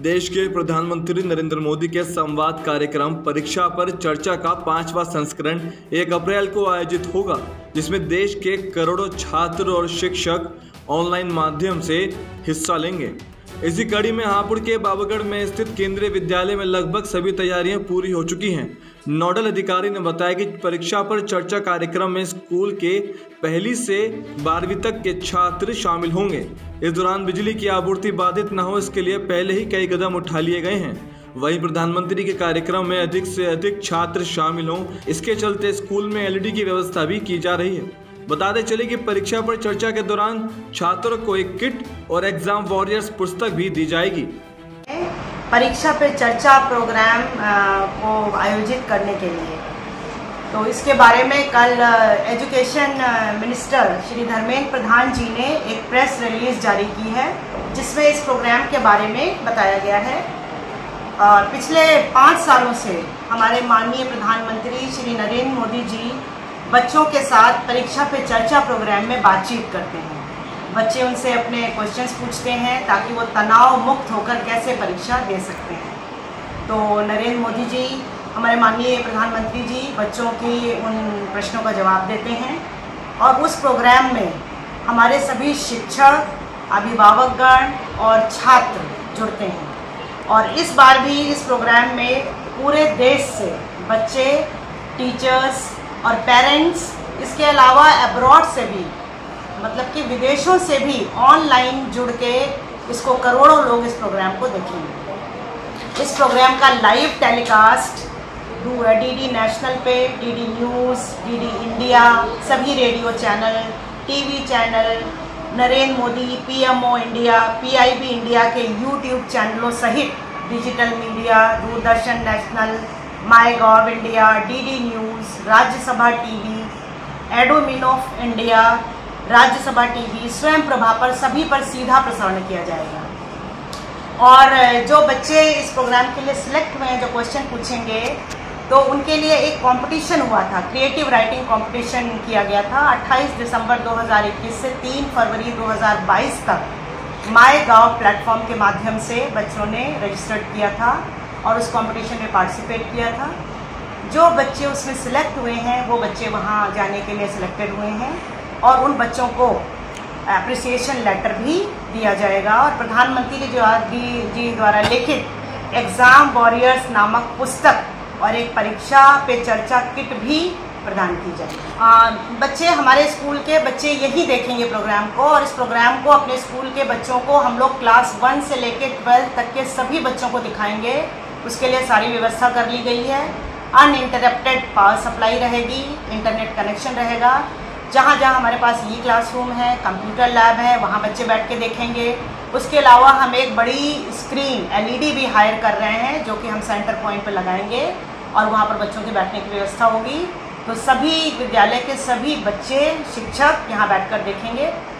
देश के प्रधानमंत्री नरेंद्र मोदी के संवाद कार्यक्रम परीक्षा पर चर्चा का 5वां संस्करण 1 अप्रैल को आयोजित होगा, जिसमें देश के करोड़ों छात्र और शिक्षक ऑनलाइन माध्यम से हिस्सा लेंगे। इसी कड़ी में हापुड़ के बाबागढ़ में स्थित केंद्रीय विद्यालय में लगभग सभी तैयारियां पूरी हो चुकी हैं। नोडल अधिकारी ने बताया कि परीक्षा पर चर्चा कार्यक्रम में स्कूल के 1ली से 12वीं तक के छात्र शामिल होंगे। इस दौरान बिजली की आपूर्ति बाधित न हो, इसके लिए पहले ही कई कदम उठा लिए गए हैं। वहीं प्रधानमंत्री के कार्यक्रम में अधिक से अधिक छात्र शामिल हों, इसके चलते स्कूल में LED की व्यवस्था भी की जा रही है। बताते चले कि परीक्षा पर चर्चा के दौरान छात्रों को एक किट और एग्जाम वॉरियर्स पुस्तक भी दी जाएगी। परीक्षा पे चर्चा प्रोग्राम को आयोजित करने के लिए तो इसके बारे में कल एजुकेशन मिनिस्टर श्री धर्मेंद्र प्रधान जी ने एक प्रेस रिलीज जारी की है, जिसमें इस प्रोग्राम के बारे में बताया गया है। और पिछले 5 सालों से हमारे माननीय प्रधानमंत्री श्री नरेंद्र मोदी जी बच्चों के साथ परीक्षा पे चर्चा प्रोग्राम में बातचीत करते हैं। बच्चे उनसे अपने क्वेश्चंस पूछते हैं ताकि वो तनाव मुक्त होकर कैसे परीक्षा दे सकते हैं। तो नरेंद्र मोदी जी, हमारे माननीय प्रधानमंत्री जी बच्चों की उन प्रश्नों का जवाब देते हैं और उस प्रोग्राम में हमारे सभी शिक्षक, अभिभावकगण और छात्र जुड़ते हैं। और इस बार भी इस प्रोग्राम में पूरे देश से बच्चे, टीचर्स और पेरेंट्स, इसके अलावा अब्रॉड से भी, मतलब कि विदेशों से भी ऑनलाइन जुड़ के इसको करोड़ों लोग इस प्रोग्राम को देखेंगे। इस प्रोग्राम का लाइव टेलीकास्ट DD नेशनल पे, DD न्यूज़, DD इंडिया, सभी radio channel, TV channel, Narendra Modi, PMO India, PIB India के YouTube चैनलों सहित digital media, Doordarshan national, MyGov India, DD news, Rajya Sabha TV, एडोमिनोफ इंडिया, राज्यसभा TV, स्वयं प्रभा पर सभी पर सीधा प्रसारण किया जाएगा। और जो बच्चे इस प्रोग्राम के लिए सिलेक्ट हुए हैं, जो क्वेश्चन पूछेंगे, तो उनके लिए एक कंपटीशन हुआ था, क्रिएटिव राइटिंग कंपटीशन किया गया था। 28 दिसंबर 2021 से 3 फरवरी 2022 तक माईगॉव प्लेटफॉर्म के माध्यम से बच्चों ने रजिस्टर्ड किया था और उस कंपटीशन में पार्टिसिपेट किया था। जो बच्चे उसमें सिलेक्ट हुए हैं वो बच्चे वहाँ जाने के लिए सिलेक्टेड हुए हैं और उन बच्चों को एप्रिसिएशन लेटर भी दिया जाएगा। और प्रधानमंत्री जी द्वारा लिखित एग्ज़ाम वॉरियर्स नामक पुस्तक और एक परीक्षा पे चर्चा किट भी प्रदान की जाएगी। बच्चे, हमारे स्कूल के बच्चे यही देखेंगे प्रोग्राम को, और इस प्रोग्राम को अपने स्कूल के बच्चों को हम लोग क्लास 1 से लेकर 12 तक के सभी बच्चों को दिखाएंगे। उसके लिए सारी व्यवस्था कर ली गई है। अनइंटरप्टेड पावर सप्लाई रहेगी, इंटरनेट कनेक्शन रहेगा। जहाँ जहाँ हमारे पास ई क्लासरूम है, कंप्यूटर लैब है, वहाँ बच्चे बैठ के देखेंगे। उसके अलावा हम एक बड़ी स्क्रीन LED भी हायर कर रहे हैं, जो कि हम सेंटर पॉइंट पर लगाएंगे और वहाँ पर बच्चों के बैठने की व्यवस्था होगी। तो सभी विद्यालय के सभी बच्चे, शिक्षक यहाँ बैठकर देखेंगे।